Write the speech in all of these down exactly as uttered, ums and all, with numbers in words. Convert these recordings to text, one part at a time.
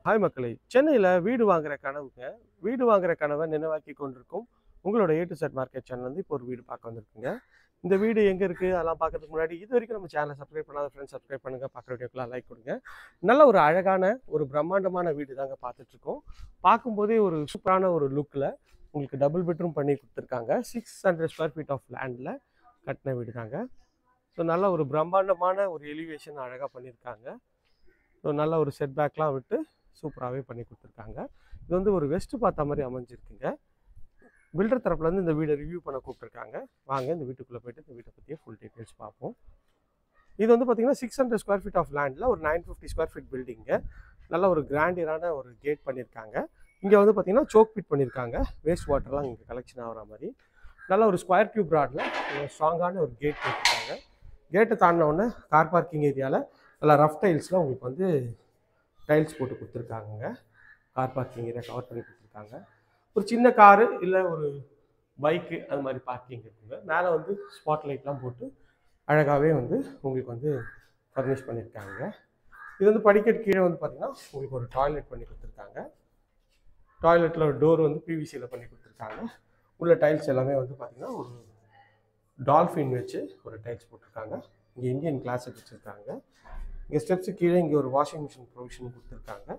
Hi மக்களே, சென்னையில் வீடு வாங்குற கனவுங்க வீடு வாங்குற கனவை நினைவாக்கி கொண்டிருக்கும் உங்களோட A to Z market channel வந்து இப்போ ஒரு வீடு பார்க்க வந்திருக்குங்க. இந்த வீடு எங்கே இருக்குது அதெல்லாம் பார்க்கறதுக்கு முன்னாடி இது வரைக்கும் நம்ம சேனலை சப்ஸ்கிரைப் பண்ணாத ஃப்ரெண்ட்ஸ் சப்ஸ்கிரைப் பண்ணுங்கள், பார்க்குற வீடியோக்கெல்லாம் லைக் கொடுங்க. நல்ல ஒரு அழகான ஒரு பிரம்மாண்டமான வீடு தாங்க பார்த்துட்ருக்கோம். பார்க்கும்போதே ஒரு சூப்பரான ஒரு லுக்கில் உங்களுக்கு டபுள் பெட்ரூம் பண்ணி கொடுத்துருக்காங்க. Six hundred square feet of லேண்டில் கட்டின வீடு தாங்க. ஸோ நல்ல ஒரு பிரம்மாண்டமான ஒரு எலிவேஷன் அழகாக பண்ணியிருக்காங்க. ஸோ நல்ல ஒரு செட் பேக்லாம் விட்டு சூப்பராகவே பண்ணி கொடுத்துருக்காங்க. இது வந்து ஒரு வெஸ்ட் பார்த்த மாதிரி அமைஞ்சிருக்குங்க. பில்டர் தரப்புலேருந்து இந்த வீடை ரிவ்யூ பண்ண கூப்பிட்டுருக்காங்க. வாங்க இந்த வீட்டுக்குள்ளே போய்ட்டு இந்த வீட்டை பற்றிய ஃபுல் டீட்டெயில்ஸ் பார்ப்போம். இது வந்து பார்த்திங்கன்னா six hundred square feet of லேண்டில் ஒரு nine fifty square feet building. நல்ல ஒரு கிராண்டியரான ஒரு கேட் பண்ணியிருக்காங்க. இங்கே வந்து பார்த்திங்கன்னா சோக் பிட் பண்ணியிருக்காங்க. வேஸ்ட் வாட்டர்லாம் இங்கே கலெக்ஷன் ஆகிற மாதிரி நல்ல ஒரு ஸ்கொயர் டியூப் ராடில் ஸ்ட்ராங்கான ஒரு கேட் போட்டிருக்காங்க. கேட்டை தாண்டினோடனே கார் பார்க்கிங் ஏரியாவில் நல்லா ரஃப் டைல்ஸில் உங்களுக்கு வந்து டைல்ஸ் போட்டு கொடுத்துருக்காங்க. கார் பார்க்கிங் ஏரியா கவர் பண்ணி கொடுத்துருக்காங்க. ஒரு சின்ன காரு இல்லை ஒரு பைக்கு அது மாதிரி பார்க்கிங் இருக்குங்க. மேலே வந்து ஸ்பாட் லைட்லாம் போட்டு அழகாகவே வந்து உங்களுக்கு வந்து ஃபர்னிஷ் பண்ணியிருக்காங்க. இது வந்து படிக்கட்டு கீழே வந்து பார்த்திங்கன்னா உங்களுக்கு ஒரு டாய்லெட் பண்ணி கொடுத்துருக்காங்க. டாய்லெட்டில் ஒரு டோர் வந்து பிவிசியில் பண்ணி கொடுத்துருக்காங்க. உள்ள டைல்ஸ் எல்லாமே வந்து பார்த்திங்கன்னா ஒரு டால்ஃபின் வச்சு ஒரு டைல்ஸ் போட்டிருக்காங்க. இங்கே இந்தியன் கிளாஸுக்கு வச்சுருக்காங்க. இங்கே ஸ்டெப்ஸு கீழே இங்கே ஒரு வாஷிங் மிஷின் ப்ரொவிஷன் கொடுத்துருக்காங்க.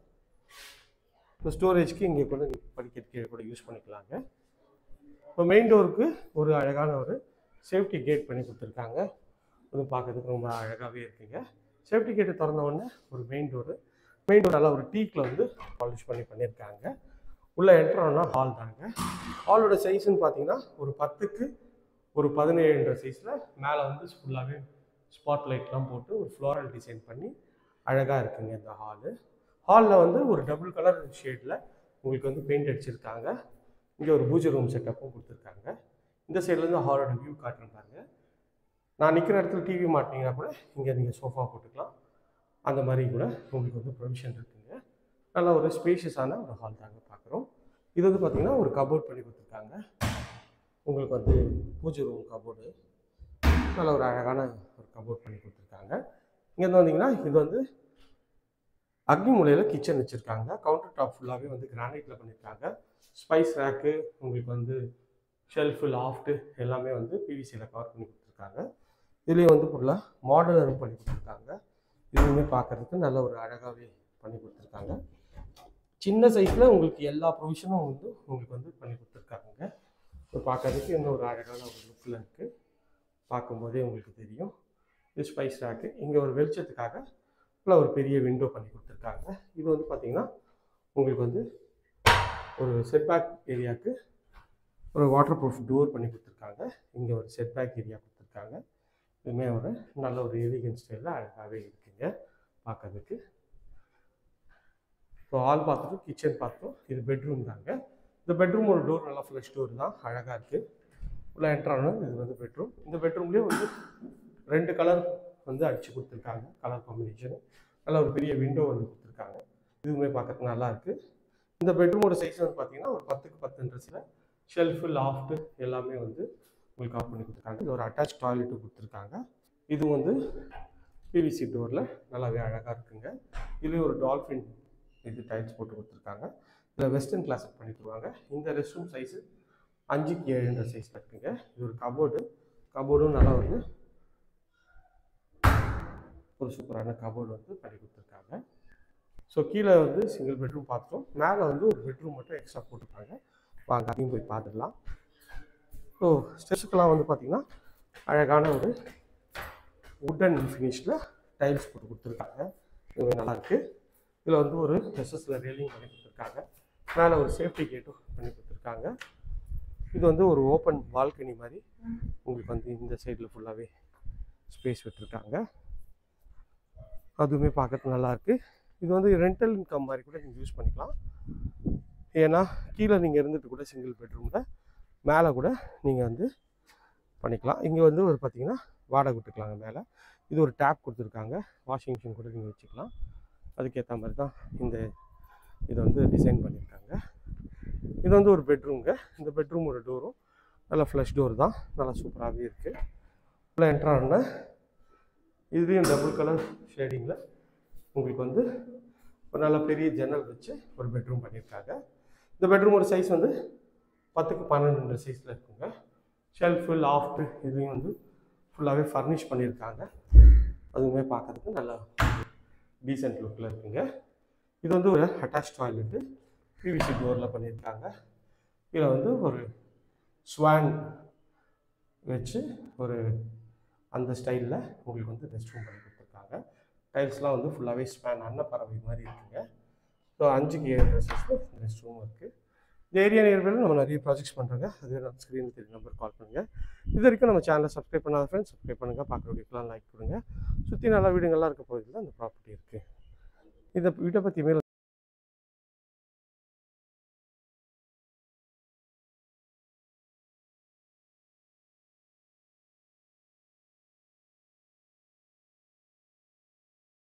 இப்போ ஸ்டோரேஜ்க்கு இங்கே கூட படிக்கட்டு கீழே கூட யூஸ் பண்ணிக்கலாங்க. இப்போ மெயின் டோருக்கு ஒரு அழகான ஒரு சேஃப்டி கேட் பண்ணி கொடுத்துருக்காங்க. அது பார்க்கறதுக்கு ரொம்ப அழகாகவே இருக்குங்க. சேஃப்டி கேட்டை திறந்த உடனே ஒரு மெயின் டோரு மெயின் டோர் நல்லா ஒரு டீக்கில் வந்து பாலிஷ் பண்ணி பண்ணியிருக்காங்க. உள்ளே என்ட்ரோன்னா ஹால் தாங்க. ஹாலோட சைஸ்ன்னு பார்த்தீங்கன்னா ஒரு பத்துக்கு ஒரு பதினேழுன்ற சைஸில் மேலே வந்து ஃபுல்லாகவே ஸ்பாட் லைட்லாம் போட்டு ஒரு ஃப்ளோரல் டிசைன் பண்ணி அழகாக இருக்குங்க இந்த ஹாலு. ஹாலில் வந்து ஒரு டபுள் கலர் ஷேடில் உங்களுக்கு வந்து பெயிண்ட் அடிச்சிருக்காங்க. இங்கே ஒரு பூஜை ரூம் செட்டப்பும் கொடுத்துருக்காங்க. இந்த சைட்லேருந்து ஹாலோட வியூ காட்டுறேன் பாருங்க. நான் நிற்கிற இடத்துல டிவி மாட்டிங்கன்னா கூட இங்கே நீங்கள் சோஃபா போட்டுக்கலாம். அந்த மாதிரி கூட உங்களுக்கு வந்து ப்ரொவிஷன் இருக்குங்க. நல்ல ஒரு ஸ்பேஷியஸான ஒரு ஹால் தாங்க பார்க்குறோம். இது வந்து பார்த்திங்கன்னா ஒரு கபோர்ட் பண்ணி கொடுத்துருக்காங்க. உங்களுக்கு வந்து பூஜை ரூம் கபோர்டு நல்ல ஒரு அழகான ஒரு கபோர்ட் பண்ணி கொடுத்துருக்காங்க. இங்கேருந்து வந்தீங்கன்னா இது வந்து அக்னி மூலையில் கிச்சன் வச்சுருக்காங்க. கவுண்டர் டாப் ஃபுல்லாகவே வந்து கிரானைட்டில் பண்ணியிருக்காங்க. ஸ்பைஸ் ரேக்கு உங்களுக்கு வந்து ஷெல்ஃபு லாஃப்ட்டு எல்லாமே வந்து பிவிசியில் கவர் பண்ணி கொடுத்துருக்காங்க. இதுலேயே வந்து ஃபுல்லாக மாடலரும் பண்ணி கொடுத்துருக்காங்க. இதுவுமே பார்க்குறதுக்கு நல்ல ஒரு அழகாகவே பண்ணி கொடுத்துருக்காங்க. சின்ன சைஸில் உங்களுக்கு எல்லா ப்ரொவிஷனும் வந்து உங்களுக்கு வந்து பண்ணி கொடுத்துருக்காங்க. இப்போ பார்க்கறதுக்கு இன்னும் ஒரு அழகான ஒரு லுக்கில் இருக்குது. பார்க்கும்போதே உங்களுக்கு தெரியும். இது ஸ்பைஸ் ரேக்கு. இங்கே ஒரு வெளிச்சத்துக்காக இல்லை ஒரு பெரிய விண்டோ பண்ணி கொடுத்துருக்காங்க. இது வந்து பார்த்திங்கன்னா உங்களுக்கு வந்து ஒரு செட்பேக் ஏரியாவுக்கு ஒரு வாட்டர் ப்ரூஃப் டோர் பண்ணி கொடுத்துருக்காங்க. இங்கே ஒரு செட்பேக் ஏரியா கொடுத்துருக்காங்க. இதுவுமே ஒரு நல்ல ஒரு எலிகன்ட் ஸ்டைலில் அழகாகவே இருக்குங்க பார்க்கறதுக்கு. ஸோ ஹால் பார்த்துட்டு கிச்சன் பார்த்தோம். இது பெட்ரூம் தாங்க. இந்த பெட்ரூம் ஒரு டோர் நல்லா ஃப்ளஷ் டோர் தான், அழகாக இருக்குது. உள்ள என்ட்ரானும் இது வந்து பெட்ரூம். இந்த பெட்ரூம்லேயே வந்து ரெண்டு கலர் வந்து அடித்து கொடுத்துருக்காங்க. கலர் காம்பினேஷனு நல்ல ஒரு பெரிய விண்டோ வந்து கொடுத்துருக்காங்க. இதுவுமே பார்க்கறதுக்கு நல்லா இருக்குது. இந்த பெட்ரூமோட சைஸ் வந்து பார்த்திங்கன்னா ஒரு பத்துக்கு பத்து ட்ரெஸ்ஸில் ஷெல்ஃபு லாஃப்ட்டு எல்லாமே வந்து உங்களுக்கு ஆஃப் பண்ணி கொடுத்துருக்காங்க. இது ஒரு அட்டாச் டாய்லெட்டு கொடுத்துருக்காங்க. இது வந்து பிவிசி டோரில் நல்லாவே அழகாக இருக்குங்க. இதுலேயும் ஒரு டால்ஃபின் இது டைல்ஸ் போட்டு கொடுத்துருக்காங்க. இதில் வெஸ்டர்ன் கிளாஸுக்கு பண்ணி தருவாங்க. இந்த ரெஸ்ட் ரூம் சைஸு அஞ்சுக்கு ஏழுன்ற சைஸ் இருக்குங்க. இது ஒரு கபோர்டு. கபோர்டும் நல்லா வந்து ஒரு சூப்பரான கபோர்டு வந்து பண்ணி கொடுத்துருக்காங்க. ஸோ கீழே வந்து சிங்கிள் பெட்ரூம் பார்த்துட்டோம். மேலே வந்து ஒரு பெட்ரூம் மட்டும் எக்ஸ்ட்ரா போட்டிருக்காங்க. வாங்க அதையும் போய் பார்த்துடலாம். ஸோ ஸ்டெப்ஸுக்கெல்லாம் வந்து பார்த்திங்கன்னா அழகான ஒரு வுட்டன் ஃபினிஷில் டைல்ஸ் போட்டு கொடுத்துருக்காங்க. இது நல்லாயிருக்கு. இதில் வந்து ஒரு எஸ்எஸ்ல ரெயிலிங் பண்ணி கொடுத்துருக்காங்க. மேலே ஒரு சேஃப்டி கேட்டும் பண்ணி கொடுத்துருக்காங்க. இது வந்து ஒரு ஓப்பன் பால்கனி மாதிரி உங்களுக்கு வந்து இந்த சைடில் ஃபுல்லாகவே ஸ்பேஸ் விட்டுருக்காங்க. அதுவுமே பார்க்கறதுக்கு நல்லாயிருக்கு. இது வந்து ரெண்டல் இன்கம் மாதிரி கூட நீங்கள் யூஸ் பண்ணிக்கலாம். ஏன்னா கீழே நீங்கள் இருந்துட்டு கூட சிங்கிள் பெட்ரூமில் மேலே கூட நீங்கள் வந்து பண்ணிக்கலாம். இங்கே வந்து ஒரு பார்த்திங்கன்னா வாடகை விட்டுக்கலாங்க மேலே. இது ஒரு டேப் கொடுத்துருக்காங்க. வாஷிங் மிஷின் கூட நீங்கள் வச்சுக்கலாம். அதுக்கேற்ற மாதிரி தான் இந்த இதை வந்து டிசைன் பண்ணியிருக்காங்க. இது வந்து ஒரு பெட்ரூம்ங்க. இந்த பெட்ரூம் ஒரு டோரும் நல்லா ஃப்ளஷ் டோர் தான், நல்லா சூப்பராகவே இருக்குது. உள்ள என்ட்ரான இதுலேயும் டபுள் கலர் ஷேடிங்கில் உங்களுக்கு வந்து ஒரு நல்ல பெரிய ஜன்னல் வச்சு ஒரு பெட்ரூம் பண்ணியிருக்காங்க. இந்த பெட்ரூமோட சைஸ் வந்து பத்துக்கு பன்னெண்டு சைஸில் இருக்குங்க. ஷெல்ஃபு லாஃப்ட்டு இதுலேயும் வந்து ஃபுல்லாகவே ஃபர்னிஷ் பண்ணியிருக்காங்க. அதுவுமே பார்க்கறதுக்கு நல்லா டீசென்ட் லுக்கில் இருக்குங்க. இது வந்து ஒரு அட்டாச் டாய்லெட்டு பிவிசி டோரில் பண்ணியிருக்காங்க. இதில் வந்து ஒரு ஸ்வான் வச்சு ஒரு அந்த ஸ்டைலில் உங்களுக்கு வந்து ரெஸ்ட் ரூம் பண்ணி கொடுத்துருக்காங்க. டைல்ஸ்லாம் வந்து ஃபுல்லாகவே ஸ்பேன் அன்னப்பறவை மாதிரி இருக்குங்க. ஸோ அஞ்சுக்கு ஏழு சைஸில் ரெஸ்ட் ரூம் இருக்குது. இந்த ஏரியா நியர்பையில் நம்ம நிறைய ப்ராஜெக்ட்ஸ் பண்ணுறோங்க. அது நம்ம ஸ்க்ரீனில் தெரியும் நம்பர் கால் பண்ணுங்கள். இது வரைக்கும் நம்ம சேனலை சப்ஸ்கிரைப் பண்ணாத ஃப்ரெண்ட்ஸ் சப்ஸ்கிரைப் பண்ணுங்கள். பார்க்குற வீடியோக்கெலாம் லைக் கொடுங்க. சுற்றி நல்லா வீடுங்கள்லாம் இருக்க போகிறதுல அந்த ப்ராப்பர்ட்டி இருக்குது. இதை வீட்டை பற்றி மேல்